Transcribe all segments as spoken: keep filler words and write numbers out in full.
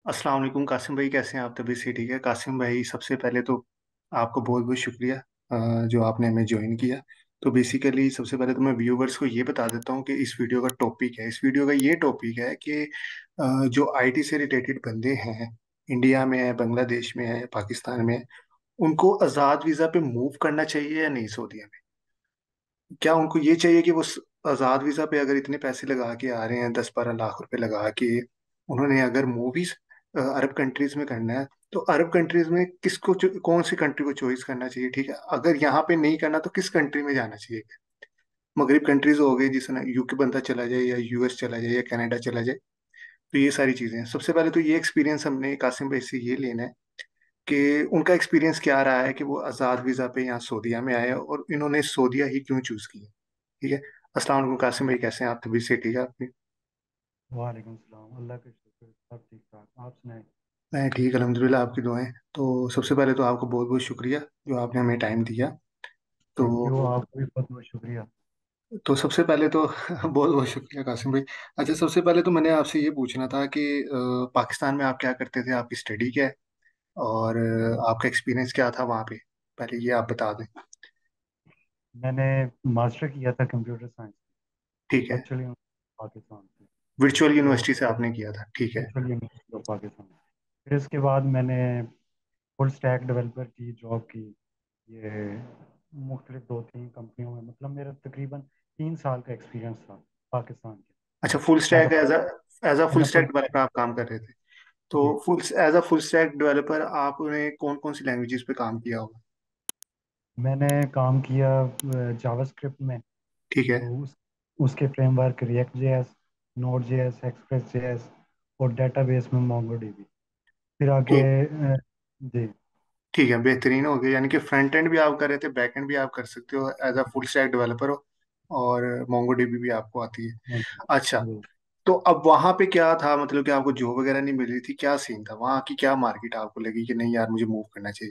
अस्सलाम वालेकुम कासिम भाई, कैसे हैं आप? तबीयत से ठीक है? कासिम भाई, सबसे पहले तो आपको बहुत बहुत शुक्रिया अ, जो आपने हमें ज्वाइन किया। तो बेसिकली सबसे पहले तो मैं व्यूवर्स को ये बता देता हूँ कि इस वीडियो का टॉपिक है, इस वीडियो का ये टॉपिक है कि अ, जो आईटी से रिलेटेड बंदे हैं, इंडिया में है, बांग्लादेश में है, पाकिस्तान में है, उनको आज़ाद वीज़ा पे मूव करना चाहिए या नहीं सऊदीया में? क्या उनको ये चाहिए कि वो स- आज़ाद वीज़ा पे अगर इतने पैसे लगा के आ रहे हैं, दस बारह लाख रुपए लगा के, उन्होंने अगर मूवीज अरब कंट्रीज में करना है, तो अरब कंट्रीज में किसको चो- कौन सी कंट्री को चॉइस करना चाहिए? ठीक है, अगर यहाँ पे नहीं करना तो किस कंट्री में जाना चाहिए? मगरब कंट्रीज हो गई, जिसमें यूके बंदा चला जाए या यूएस चला जाए या कनाडा चला जाए। तो ये सारी चीजें हैं। सबसे पहले तो ये एक्सपीरियंस हमने कासिम भाई से ये लेना है कि उनका एक्सपीरियंस क्या रहा है कि वो आज़ाद वीज़ा पे यहाँ सऊदीया में आए और इन्होंने सऊदीया ही क्यों चूज किया। ठीक है। अस्सलाम वालेकुम कासिम भाई, कैसे हैं आप? तबीयत से ठीक है आपकी? वालेकुम सलाम। अल्लाह का शुक्र, सब ठीक ठाक। आप सुनाएं। मैं ठीक, अल्हम्दुलिल्लाह, आपकी दुआएं। तो सबसे पहले तो आपको बहुत बहुत शुक्रिया जो आपने हमें टाइम दिया। थैंक यू, तो आपको भी बहुत बहुत शुक्रिया। तो सबसे पहले तो बहुत बहुत शुक्रिया कासिम भाई। अच्छा, सबसे पहले तो मैंने आपसे ये पूछना था कि अ, पाकिस्तान में आप क्या करते थे, आपकी स्टडी क्या है, और अ, आपका एक्सपीरियंस क्या था वहाँ पे? पहले ये आप बता दें। मैंने मास्टर किया था कंप्यूटर साइंस, ठीक है। वर्चुअल पाकिस्तान से। वर्चुअल तो यूनिवर्सिटी से आपने किया था, ठीक है। Virtual university of Pakistan. फिर उसके बाद मैंने फुल स्टैक डेवलपर की जॉब की। ये मुख्तलिफ दो तीन कंपनियों में, मतलब मेरा तकरीबन तीन साल का एक्सपीरियंस था पाकिस्तान अच्छा, फुल के। As stack as a as a full uh full stack developer आप काम कर रहे थे? तो जी। Full as a full stack developer आपने कौन कौन सी लैंग्वेजेस पे काम किया होगा? मैंने काम किया जावास्क्रिप्ट में। ठीक है। तो उस उसके framework React JS, Node JS, Express JS, और डेटाबेस में मोंगोडीबी। फिर आगे ठीक। अ, जी। ठीक है, बेहतरीन हो गया। यानी कि फ्रंट एंड भी आप कर रहे थे, बैक एंड भी आप कर सकते हो as a full stack developer हो, और मोंगोडीबी भी आपको आती है। जी। अच्छा, जी। तो अब वहां पे क्या था, मतलब कि आपको जॉब वगैरह नहीं मिल रही थी, क्या सीन था वहां की? क्या मार्केट आपको लगी कि नहीं यार, मुझे मूव करना चाहिए?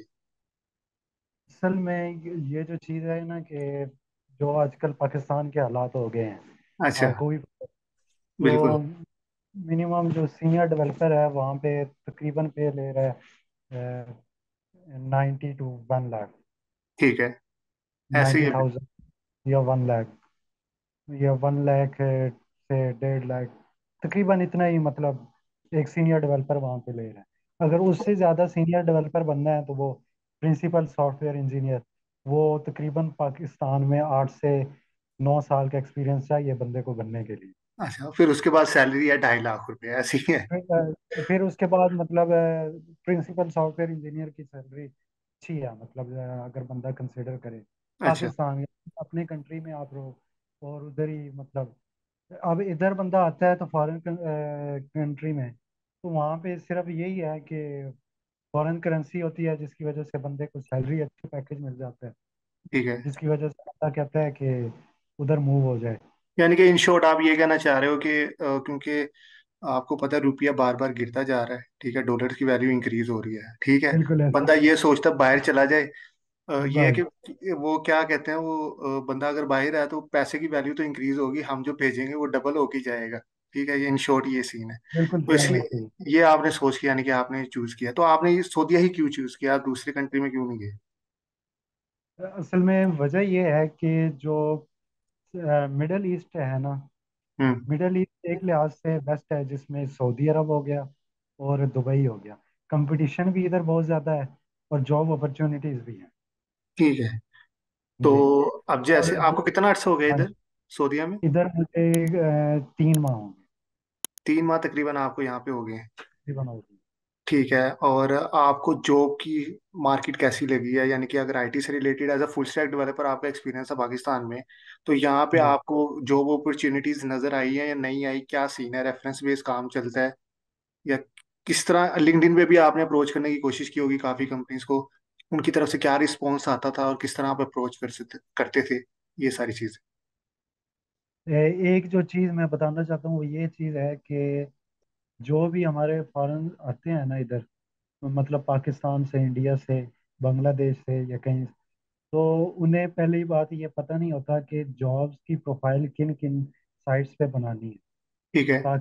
असल में ये ये जो चीज़ है ना कि जो आजकल पाकिस्तान के हालात हो गए हैं, अच्छा। आपको भी पता है। बिल्कुल। तो मिनिमम जो सीनियर डेवलपर है वहाँ पे तकरीबन पे ले रहा है नाइन्टी टू वन लाख। ठीक है। ऐसे ही नाइन्टी है। थाउजेंड या वन लाख, या वन लाख से डेढ़ लाख, तकरीबन इतना ही। मतलब एक सीनियर डेवलपर वहाँ पे ले रहा है। अगर उससे ज़्यादा सीनियर डेवलपर बनना है तो वो प्रिंसिपल सॉफ्टवेयर इंजीनियर, वो तकरीबन पाकिस्तान में आठ से नौ साल का एक्सपीरियंस चाहिए बंदे को बनने के लिए। अच्छा, फिर उसके बाद सैलरी है ढाई लाख रुपए, ऐसी ही है? फिर अ, फिर उसके बाद मतलब प्रिंसिपल सॉफ्टवेयर इंजीनियर की सैलरी अच्छी है। मतलब अ, अगर बंदा कंसिडर करे अच्छा। पाकिस्तान या अपने कंट्री में आप रहो, और उधर ही मतलब अब इधर बंदा आता है तो फॉरेन कंट्री में, तो वहाँ पे सिर्फ यही है कि फॉरेन करेंसी होती है, जिसकी वजह से बंदे को सैलरी अच्छी पैकेज मिल जाता है, ठीक है। जिसकी वजह से बंदा कहता है कि उधर मूव हो जाए। यानी कि इन शॉर्ट आप ये कहना चाह रहे हो कि अ, क्योंकि आपको पता है रुपया बार बार गिरता जा रहा है, ठीक है, डॉलर की वैल्यू इंक्रीज हो रही है, ठीक है, बिल्कुल ऐसा। बंदा ये सोचता बाहर चला जाए। अ, ये है बस कि वो क्या कहते हैं, वो अ, बंदा अगर बाहर है तो पैसे की वैल्यू तो इंक्रीज होगी, हम जो भेजेंगे वो डबल होके जाएगा। ठीक है, ये इन शॉर्ट ये सीन है। बिल्कुल तो सेम इसलिए ऐसे ही। ये आपने सोच किया, यानी कि आपने चूज किया, तो आपने ये सऊदीया ही क्यों चूज किया? आप दूसरी कंट्री में क्यों नहीं गए? असल में वजह यह है कि जो मिडल ईस्ट है ना, हम्म। मिडल ईस्ट एक लिहाज से बेस्ट है, जिसमें सऊदी अरब हो गया और दुबई हो गया। कंपटीशन भी इधर बहुत ज़्यादा है, और जॉब अपॉर्चुनिटीज़ भी हैं। ठीक है। तो जी। अब जैसे और आपको जो कितना अर्सा हो गया हाँ इधर जी, सऊदीया में? इधर मुझे अ, तीन माह होंगे तीन माह तकरीबन आपको यहाँ पे हो गए हैं। तकरीबन हो गए। ठीक है। और आपको जॉब की मार्केट कैसी लगी है? यानी कि अगर आईटी से related as a full stack developer आपका एक्सपीरियंस है पाकिस्तान में, तो यहाँ पे जी। आपको जॉब अपॉर्चुनिटीज नजर आई है या नहीं आई? क्या सीन है? रेफरेंस बेस्ड काम चलता है या किस तरह? लिंक्डइन पे भी आपने अप्रोच करने की कोशिश की होगी काफी कंपनीज को, उनकी तरफ से क्या रिस्पॉन्स आता था और किस तरह आप अप्रोच कर सकते करते थे, ये सारी चीजें। ए- एक जो चीज़ मैं बताना चाहता हूँ वो ये चीज़ है कि जो भी हमारे फॉरेन आते हैं ना इधर, मतलब पाकिस्तान से, इंडिया से, बांग्लादेश से या कहीं, तो उन्हें पहली बात ये पता नहीं होता कि जॉब्स की प्रोफाइल किन किन साइट्स पे बनानी है, ठीक है। ताकि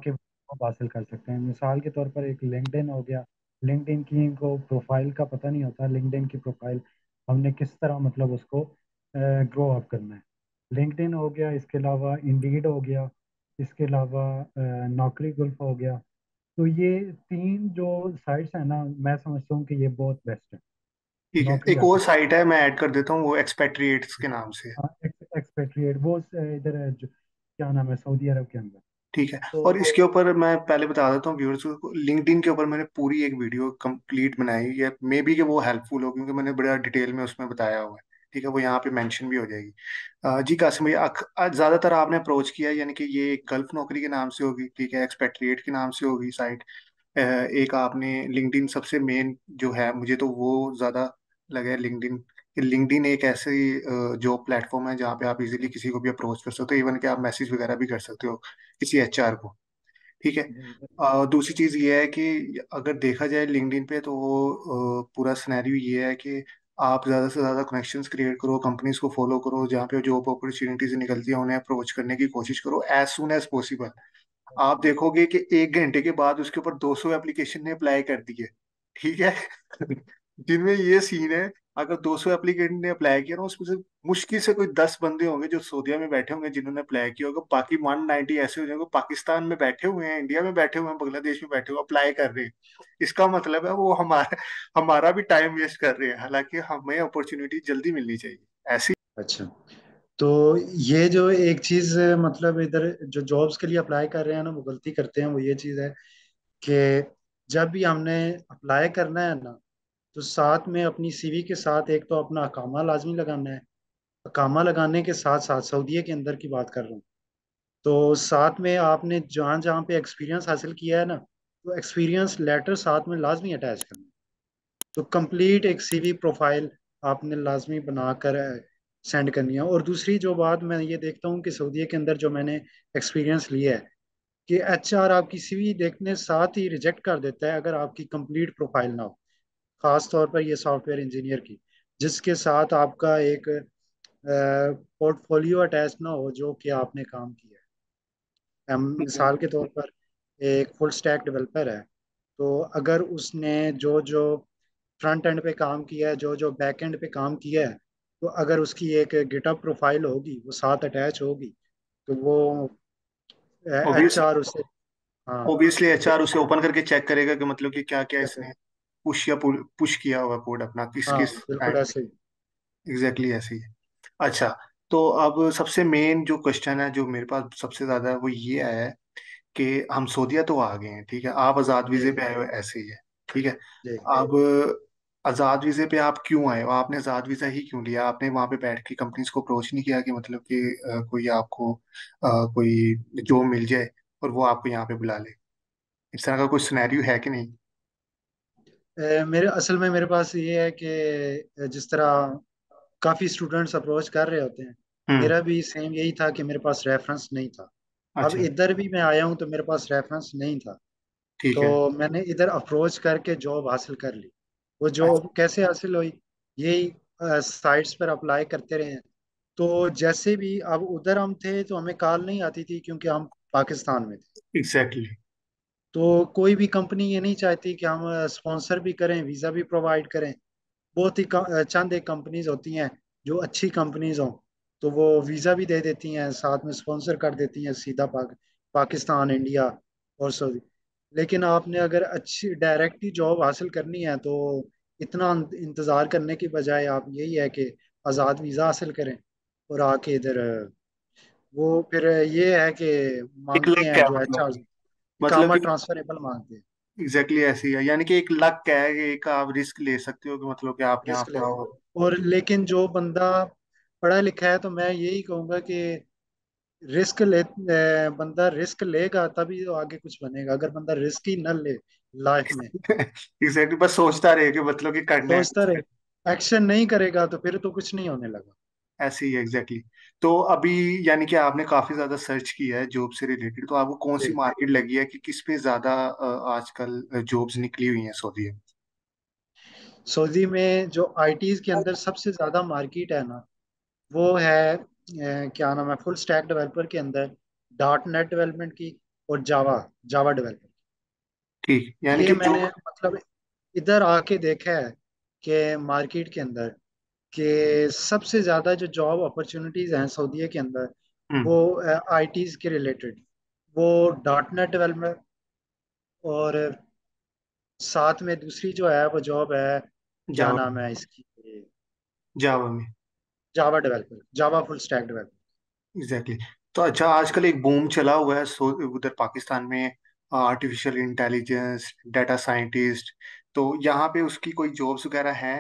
जॉब हासिल कर सकते हैं। मिसाल के तौर पर एक लिंक्डइन हो गया। लिंक्डइन की को प्रोफाइल का पता नहीं होता, लिंक्डइन की प्रोफाइल हमने किस तरह मतलब उसको ग्रो अप करना है। लिंक्डइन हो गया, इसके अलावा इंडीड हो गया, इसके अलावा अ, नौकरी गुल्फ हो गया। तो ये तीन जो साइट्स हैं ना, मैं समझता हूँ कि ये बहुत बेस्ट है ठीक है, नौकरी एक और हासिल। साइट है मैं ऐड कर देता हूँ, वो एक्सपेट्रिएट्स के नाम से है। हाँ, एक्सपेट्रिएट वो स- इधर है जो, क्या नाम है, सऊदी अरब के अंदर। ठीक है। तो और इसके ऊपर मैं पहले बता देता हूँ व्यूअर्स को, लिंक्डइन के ऊपर मैंने पूरी एक वीडियो कंप्लीट बनाई है, मे बी कि वो हेल्पफुल हो क्योंकि मैंने बड़ा डिटेल में उसमें बताया हुआ है। ठीक है, वो यहाँ पे मेंशन भी हो जाएगी। अ, जी कासिम भैया, अक- आज ज्यादातर आपने अप्रोच किया है, यानी कि ये गल्फ नौकरी के नाम से होगी, ठीक है, एक्सपेट्रिएट के नाम से होगी साइट। एक आपने लिंक्डइन सबसे मेन जो है, मुझे तो वो ज्यादा लगा है लिंक्डइन। लिंक्डइन एक ऐसी जॉब प्लेटफॉर्म है जहाँ पे आप इजीली किसी को भी अप्रोच कर सकते हो, इवन कि आप मैसेज वगैरह भी कर सकते हो किसी एचआर को। ठीक है। बिल्कुल। अ, दूसरी चीज ये है कि अगर देखा जाए लिंक्डइन पे, तो वो अ, पूरा सिनेरियो ये है कि आप ज्यादा से ज्यादा कनेक्शंस क्रिएट करो, कंपनीज को फॉलो करो, जहाँ पे जॉब अपॉर्चुनिटीज निकलती है उन्हें अप्रोच करने की कोशिश करो एज सुन एज पॉसिबल। आप देखोगे कि एक घंटे के बाद उसके ऊपर दो सौ एप्लीकेशन ने अप्लाई कर दिए। ठीक है। जिनमें ये सीन है, अगर दो सौ एप्लीकेंट ने अप्लाई किया ना, उसमें से मुश्किल से कोई दस बंदे होंगे जो सऊदीया में बैठे होंगे जिन्होंने अप्लाई किया होगा, बाकी वन नाइनटी ऐसे हो जाएंगे पाकिस्तान में बैठे हुए हैं, इंडिया में बैठे हुए हैं, बांग्लादेश में बैठे हुए अप्लाई कर रहे हैं। इसका मतलब है वो हमारा हमारा भी टाइम वेस्ट कर रहे हैं, हालांकि हमें अपॉर्चुनिटी जल्दी मिलनी चाहिए ऐसी। अच्छा, तो ये जो एक चीज मतलब इधर जो जॉब्स के लिए अप्लाई कर रहे हैं ना, वो गलती करते हैं, वो ये चीज है कि जब भी हमने अप्लाई करना है ना, तो साथ में अपनी सीवी के साथ एक तो अपना अकामा लाजमी लगाना है। अकामा लगाने के साथ साथ सऊदीया के अंदर की बात कर रहा हूँ, तो साथ में आपने जहाँ जहाँ पे एक्सपीरियंस हासिल किया है ना, तो एक्सपीरियंस लेटर साथ में लाजमी अटैच करना है। तो कंप्लीट एक सीवी प्रोफाइल आपने लाजमी बनाकर सेंड करनी है। और दूसरी जो बात मैं ये देखता हूँ कि सऊदीया के अंदर जो मैंने एक्सपीरियंस लिया है, कि एच आर आपकी सीवी देखने साथ ही रिजेक्ट कर देता है अगर आपकी कंप्लीट प्रोफाइल ना हो। खास तौर पर ये सॉफ्टवेयर इंजीनियर की, जिसके साथ आपका एक पोर्टफोलियो अटैच ना हो जो कि आपने काम किया है। हम मिसाल के तौर पर एक फुल स्टैक डेवलपर है, तो अगर उसने जो जो फ्रंट एंड पे काम किया है, जो जो बैक एंड पे काम किया है, तो अगर उसकी एक गिटहब प्रोफाइल होगी, वो साथ अटैच होगी, तो वो एच ऑब्वियस आर उसे, हाँ, ऑब्वियसली एचआर देख उसे ओपन करके चेक करेगा कि मतलब कि क्या क्या सकते। इसने पुश या पुश किया हुआ कोड अपना किस हाँ, किस बिल्कुल टाइम पे। ऐसे ही। एग्जैक्टली exactly ऐसे ही है। अच्छा, तो अब सबसे मेन जो क्वेश्चन है जो मेरे पास सबसे ज्यादा है वो ये आया है कि हम सऊदीया तो आ गए हैं, ठीक है, आप आजाद वीजे जी पे आए हो ऐसे ही है। ठीक है। जी। अब आजाद वीजे पे आप क्यों आए हो, आपने आजाद वीजा ही क्यों लिया, आपने वहां पे बैठ के कंपनीज को अप्रोच नहीं किया कि मतलब कि अ, कोई आपको अ, कोई जॉब मिल जाए और वो आपको यहाँ पे बुला ले, इस तरह का कोई सिनेरियो है कि नहीं? ए, मेरे असल में मेरे पास ये है कि जिस तरह काफ़ी स्टूडेंट्स अप्रोच कर रहे होते हैं, हम्म। मेरा भी सेम यही था कि मेरे पास रेफरेंस नहीं था। अब अच्छा। इधर भी मैं आया हूँ तो मेरे पास रेफरेंस नहीं था, ठीक है। तो मैंने इधर अप्रोच करके जॉब हासिल कर ली। वो अच्छा। जॉब कैसे हासिल हुई, यही साइट्स पर अप्लाई करते रहे। तो जैसे भी अब उधर हम थे तो हमें कॉल नहीं आती थी क्योंकि हम पाकिस्तान में थे। एग्जैक्टली। तो कोई भी कंपनी ये नहीं चाहती कि हम स्पॉन्सर भी करें, वीज़ा भी प्रोवाइड करें। बहुत ही क- चंद एक कंपनीज होती हैं जो अच्छी कंपनीज हों, तो वो वीज़ा भी दे देती हैं, साथ में स्पॉन्सर कर देती हैं सीधा पाक, पाकिस्तान, इंडिया और सऊदी। लेकिन आपने अगर अच्छी डायरेक्टली जॉब हासिल करनी है तो इतना इंतज़ार करने की बजाय आप यही है कि आज़ाद वीज़ा हासिल करें और आके इधर वो फिर ये है कि एक मांगते लक हैं है जो एच मतलब आर, कि मतलब इकामा कि ट्रांसफरेबल मांगते हैं। एग्जैक्टली exactly ऐसी है, यानी कि एक लक क्या है कि एक आप रिस्क ले सकते हो कि मतलब कि आप यहाँ रिस्क पे ले, आओ। और लेकिन जो बंदा पढ़ा लिखा है तो मैं यही कहूंगा कि रिस्क ले, अ, बंदा रिस्क लेगा तभी तो आगे कुछ बनेगा। अगर बंदा रिस्क ही न ले लाइफ में, एग्जैक्टली exactly, बस सोचता रहे कि मतलब कि करना है सोचता कुछ करना रहे, एक्शन नहीं करेगा तो फिर तो कुछ नहीं होने लगा। है। ऐसे ही एग्जैक्टली exactly। तो अभी यानी कि आपने काफी ज्यादा सर्च किया है जॉब से रिलेटेड, तो आपको कौन सी जी, मार्केट लगी है कि किस पे ज्यादा अ, आजकल जॉब्स निकली हुई हैं सऊदी में? सऊदी में जो आईटीज के अंदर सबसे ज्यादा मार्केट है ना, वो है अ, क्या नाम है, फुल स्टैक डेवलपर के अंदर डॉट नेट डेवलपमेंट की। और जावा, जावा डेवलपर। ठीक, यानी ये कि जो। मैंने मतलब इधर आके देखा है कि मार्केट के अंदर कि सबसे ज्यादा जो जॉब अपॉर्चुनिटीज हैं सऊदीया के अंदर, हम्म। वो आईटीज के रिलेटेड, वो डॉट नेट डेवलपर, और साथ में दूसरी जो है वो जॉब है, क्या जावा। नाम है इसकी, जावा में। Java developer, Java full stack developer. Exactly exactly. तो अच्छा, आजकल एक बूम चला हुआ है सो उधर पाकिस्तान में, आर्टिफिशियल इंटेलिजेंस, डाटा साइंटिस्ट। तो यहाँ पे उसकी कोई जॉब्स वगैरह हैं?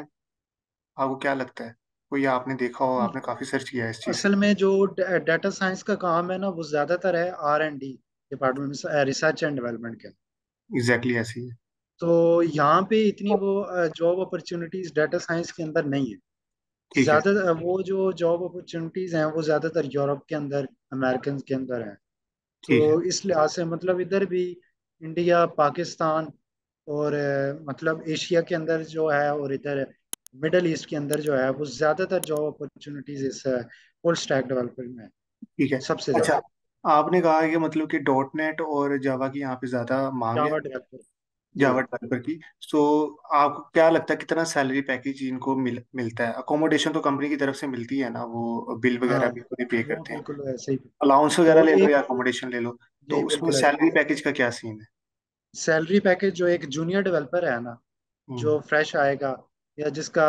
आपको क्या लगता है? कोई आपने देखा हो, आपने काफी सर्च किया है इस चीज असल में जो डाटा साइंस का काम है ना, वो ज्यादातर है आर एंड डी डिपार्टमेंट में, रिसर्च एंड डेवलपमेंट के। के? एग्जैक्टली exactly ऐसी है। तो यहाँ पे इतनी वो जॉब अपॉर्चुनिटीज डाटा साइंस के अंदर नहीं है। ठीक है। ज्यादा वो जो जॉब अपॉर्चुनिटीज हैं वो ज्यादातर यूरोप के अंदर, अमेरिकन के अंदर हैं। ठीक है। तो इस लिहाज से मतलब इधर भी इंडिया, पाकिस्तान और अ, मतलब एशिया के अंदर जो है, और इधर मिडल ईस्ट के अंदर जो है, वो ज्यादातर जॉब अपॉर्चुनिटीज इस फुल स्टैक डेवलपमेंट में है, ठीक है। सबसे अच्छा, ज्यादा। आपने कहा कि मतलब कि डॉट नेट और जावा की यहाँ पे ज्यादा मांग है, जावा डेवलपर। जी। जावा डेवलपर की। सो आपको क्या लगता है कितना सैलरी पैकेज इनको मिल, मिलता है? अकोमोडेशन तो कंपनी की तरफ से मिलती है ना, वो बिल हाँ, वगैरह भी खुद ही पे वो करते हैं। बिल्कुल ऐसे ही। अलाउंस वगैरह तो ले लो एक, या अकोमोडेशन ले लो, तो जी उसमें बिल्कुल ऐसे। सैलरी पैकेज का क्या सीन है? सैलरी पैकेज जो एक जूनियर डेवलपर है ना, हम्म। जो फ्रेश आएगा या जिसका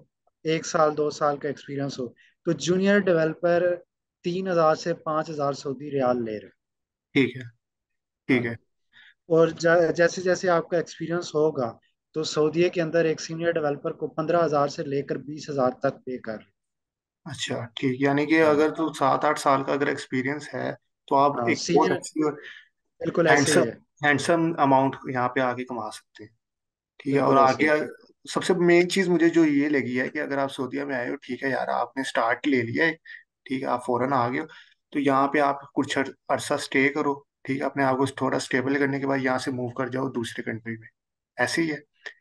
एक साल दो साल का एक्सपीरियंस हो, तो जूनियर डेवलपर तीन हजार से पाँच हजार सऊदी रियाल ले रहे ठीक है। हैं। ठीक हाँ। है। और ज- जैसे जैसे आपका एक्सपीरियंस होगा, तो सऊदी के अंदर एक सीनियर डेवलपर को पंद्रह हजार से लेकर बीस हजार तक पे कर रहे अच्छा, ठीक, यानी कि हैं। अगर तो सात आठ साल का अगर एक्सपीरियंस है, तो आप हाँ, एक बहुत सीनियर, अच्छी बिल्कुल ऐसे ही हैंडसम है। हैंडसम अमाउंट यहाँ पे आगे कमा सकते हैं। ठीक है। और बिल्कुल ऐसे आगे ही। सबसे मेन चीज मुझे जो ये लगी है कि अगर आप सऊदीया में आए हो, ठीक है यार, आपने स्टार्ट ले लिया है, ठीक है, आप फौरन आ गए हो, तो यहाँ पे आप कुछ अर- अरसा स्टे करो। ठीक है, अपने आप को थोड़ा स्टेबल करने के बाद यहाँ से मूव कर जाओ दूसरे कंट्री में। ऐसे ही है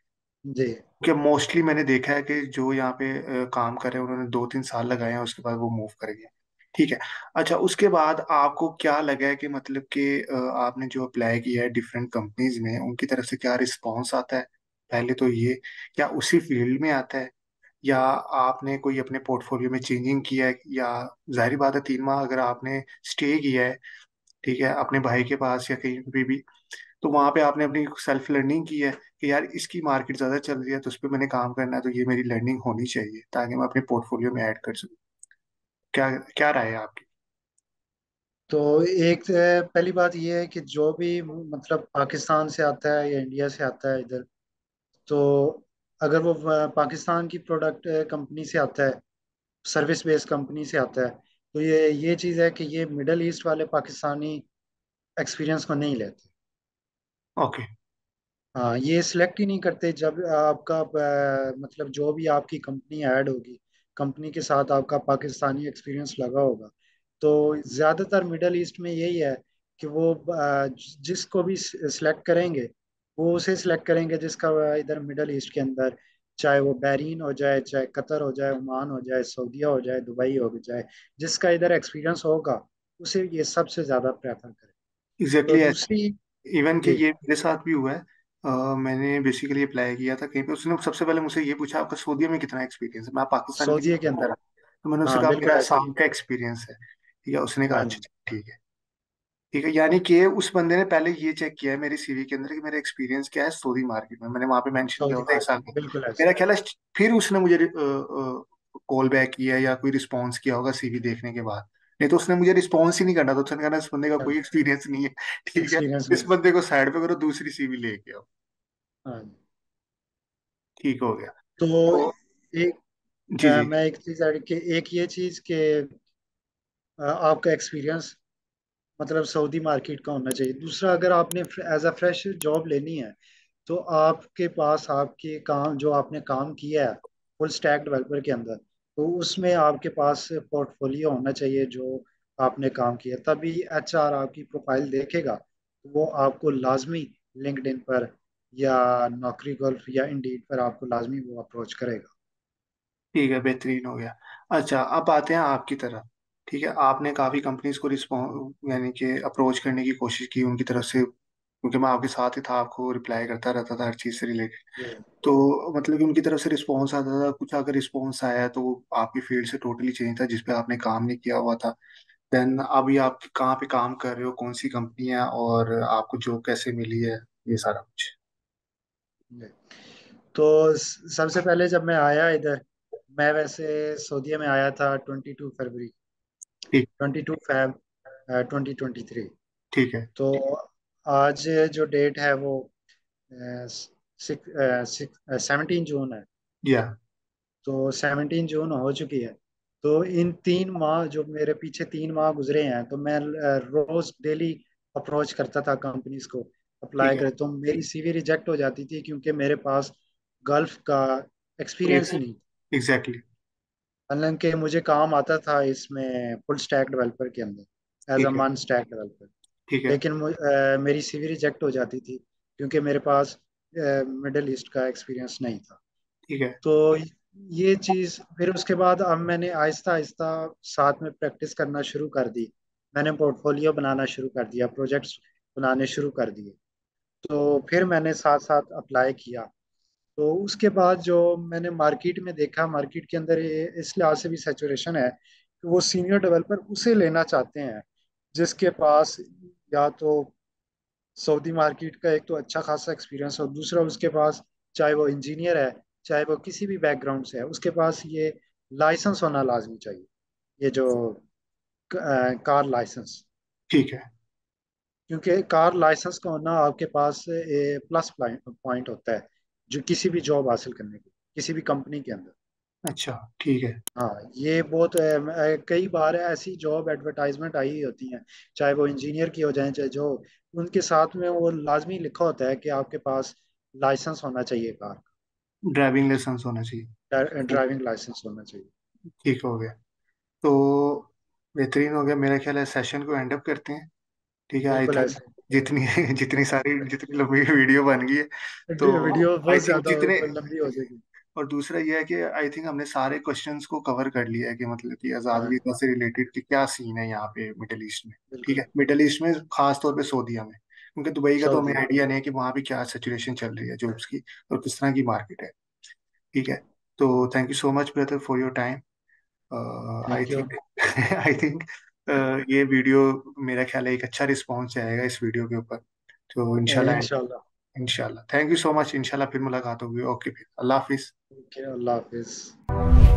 जी। कि मोस्टली मैंने देखा है कि जो यहाँ पे अ, काम कर रहे हैं, उन्होंने दो तीन साल लगाए हैं, उसके बाद वो मूव कर गए। ठीक है। अच्छा, उसके बाद आपको क्या लगा है कि मतलब कि अ, आपने जो अप्लाई किया है डिफरेंट कंपनीज में, उनकी तरफ से क्या रिस्पॉन्स आता है? पहले तो ये, क्या उसी फील्ड में आता है, या आपने कोई अपने पोर्टफोलियो में चेंजिंग किया है, या जाहिर बात है तीन माह अगर आपने स्टे किया है, ठीक है, अपने भाई के पास या कहीं पे भी, तो वहां पे आपने अपनी सेल्फ लर्निंग की है कि यार इसकी मार्केट ज्यादा चल रही है, तो उस पर मैंने काम करना है, तो ये मेरी लर्निंग होनी चाहिए ताकि मैं अपने पोर्टफोलियो में ऐड कर सकूं। क्या क्या राय है आपकी? तो एक अ, पहली बात यह है कि जो भी मतलब पाकिस्तान से आता है या इंडिया से आता है इधर, तो अगर वो अ, पाकिस्तान की प्रोडक्ट कंपनी से आता है, सर्विस बेस्ड कंपनी से आता है, तो ये ये चीज़ है कि ये मिडल ईस्ट वाले पाकिस्तानी एक्सपीरियंस को नहीं लेते। ओके। हाँ, ये सिलेक्ट ही नहीं करते। जब आपका अ, मतलब जो भी आपकी कंपनी ऐड होगी, कंपनी के साथ आपका पाकिस्तानी एक्सपीरियंस लगा होगा, तो ज़्यादातर मिडल ईस्ट में यही है कि वो अ, जिसको भी सिलेक्ट करेंगे, वो उसे सिलेक्ट करेंगे जिसका इधर मिडल ईस्ट के अंदर, चाहे वो बहरीन हो जाए, चाहे कतर हो जाए, ओमान हो जाए, सऊदीया हो जाए, दुबई हो जाए, जिसका इधर एक्सपीरियंस होगा, उसे ये सबसे ज़्यादा प्रेफर करें। तो एग्जैक्टली दूसरी। exactly, इवन कि जी। ये मेरे साथ भी हुआ है। अ, मैंने बेसिकली अप्लाई किया था कहीं पे, उसने सबसे पहले मुझसे ये पूछा आपका सऊदीया में कितना एक्सपीरियंस है, मैं पाकिस्तान की सऊदीया के बता अंदर। रहा, तो मैंने उससे हाँ, कहा बिल्कुल मेरा ऐसे ही। साल का एक्सपीरियंस है। ठीक है, उसने कहा हाँ अच्छा जी। अच्छा, ठीक है। ठीक है, यानी कि उस बंदे ने पहले ये चेक किया है मेरी सीवी के अंदर कि मेरा एक्सपीरियंस क्या है सऊदी मार्केट में, मैंने वहां पे मेंशन किया सऊदी होता है एक साल मार्केट का। बिल्कुल ऐसे। मेरा ख्याल है फिर उसने मुझे कॉल बैक किया या कोई रिस्पॉन्स किया होगा सीवी देखने के बाद। नहीं तो उसने मुझे रिस्पॉन्स ही नहीं करना था, उसने कहना इस बंदे का कोई एक्सपीरियंस नहीं है। ठीक है, एक्सपीरियंस इस नहीं। बंदे को साइड पे करो, दूसरी सीवी लेके आओ। हाँ जी। ठीक हो गया। तो तो एक जी अ, जी। मैं एक चीज ऐड कि एक ये चीज कि अ, आपका एक्सपीरियंस मतलब सऊदी मार्केट का होना चाहिए। दूसरा, अगर आपने एज अ फ्रेश जॉब लेनी है, तो आपके पास आपके काम जो आपने काम किया है फुल स्टैक डेवलपर के अंदर, तो उसमें आपके पास पोर्टफोलियो होना चाहिए जो आपने काम किया, तभी एच आर आपकी प्रोफाइल देखेगा, तो वो आपको लाजमी लिंक्डइन पर या नौकरी गल्फ या इंडीड पर आपको लाजमी वो अप्रोच करेगा। ठीक है, बेहतरीन हो गया। अच्छा, अब आते हैं आपकी तरफ। ठीक है, आपने काफ़ी कंपनीज को रिस्पॉन्स यानी कि अप्रोच करने की कोशिश की उनकी तरफ से, क्योंकि मैं आपके साथ ही था, आपको रिप्लाई करता रहता था हर चीज़ से रिलेटेड। जी। तो मतलब कि उनकी तरफ से रिस्पॉन्स आता था, कुछ अगर रिस्पॉन्स आया है तो वो आपकी फील्ड से टोटली चेंज था जिस पे आपने काम नहीं किया हुआ था। देन अभी आप कहाँ पे काम कर रहे हो, कौन सी कंपनी है, और आपको जॉब कैसे मिली है, ये सारा कुछ। जी। तो स- सबसे पहले जब मैं आया इधर, मैं वैसे सऊदीया में आया था ट्वेंटी टू फरवरी, ठीक। Twenty two Feb, twenty twenty three. ठीक है। तो आज जो डेट है वो सेवनटीन जून है। या। तो सेवनटीन जून हो चुकी है। तो इन तीन माह जो मेरे पीछे तीन माह गुजरे हैं, तो मैं अ, रोज डेली अप्रोच करता था कंपनीज को, ठीक अप्लाई है। करे, तो मेरी सीवी रिजेक्ट हो जाती थी क्योंकि मेरे पास गल्फ का एक्सपीरियंस ही नहीं। एग्जैक्टली। हालांकि मुझे काम आता था इसमें फुल स्टैक डेवलपर के अंदर, एज अ ठीक है। मान स्टैक डेवलपर। ठीक है। लेकिन मु- अ, मेरी सीवी रिजेक्ट हो जाती थी क्योंकि मेरे पास मिडिल ईस्ट का एक्सपीरियंस नहीं था। ठीक है। तो ये चीज़ फिर उसके बाद अब मैंने आहिस्ता आहिस्ता साथ में प्रैक्टिस करना शुरू कर दी। मैंने पोर्टफोलियो बनाना शुरू कर दिया, प्रोजेक्ट्स बनाने शुरू कर दिए। तो फिर मैंने साथ साथ अप्लाई किया। तो उसके बाद जो मैंने मार्केट में देखा, मार्केट के अंदर ये इस लिहाज से भी सैचुरेशन है कि वो सीनियर डेवलपर उसे लेना चाहते हैं जिसके पास या तो सऊदी मार्केट का एक तो अच्छा खासा एक्सपीरियंस हो, दूसरा उसके पास चाहे वो इंजीनियर है, चाहे वो किसी भी बैकग्राउंड से है, उसके पास ये लाइसेंस होना लाजमी चाहिए, ये जो अ, कार लाइसेंस। ठीक है। क्योंकि कार लाइसेंस का होना आपके पास ए, प्लस पॉइंट होता है जो किसी भी जॉब हासिल करने की, किसी भी कंपनी के अंदर। अच्छा। ठीक है। हाँ, ये बहुत अ, अ, कई बार ऐसी जॉब एडवर्टाइजमेंट आई होती हैं, चाहे वो इंजीनियर की हो जाए चाहे जो, उनके साथ में वो लाजमी लिखा होता है कि आपके पास लाइसेंस होना चाहिए कार ड्राइविंग लाइसेंस होना चाहिए। का, ठीक। ड्राइविंग लाइसेंस होना चाहिए। ठीक हो गया। तो बेहतरीन हो गया, मेरा ख्याल है सेशन को एंड अप करते हैं। ठीक है, आई बिल्कुल थिंक ऐसे। जितनी जितनी सारी जितनी लंबी वीडियो बन गई है, तो वीडियो आई बहुत थिंक ज्यादा जितने, लंबी हो जाएगी। और दूसरा ये है कि आई थिंक हमने सारे क्वेश्चंस को कवर कर लिया है कि मतलब कि आज़ाद हाँ, वीज़ा से रिलेटेड कि क्या सीन है यहाँ पे मिडिल ईस्ट में। ठीक बिल्कुल। है, मिडिल ईस्ट में खास तौर पे सऊदीया में, क्योंकि दुबई का तो हमें सऊदी। आइडिया नहीं है कि वहाँ पे क्या सिचुएशन चल रही है जॉब्स की और किस तरह की मार्केट है। ठीक है। तो thank you so much brother for your time. I thank you. Think I think ये वीडियो, मेरा ख्याल है एक अच्छा रिस्पॉन्स आएगा इस वीडियो के ऊपर। तो इंशाल्लाह। इंशाल्लाह। इंशाल्लाह, थैंक यू सो मच, इंशाल्लाह फिर मुलाकात होगी। ओके, फिर अल्लाह हाफिज। ओके, अल्लाह हाफिज।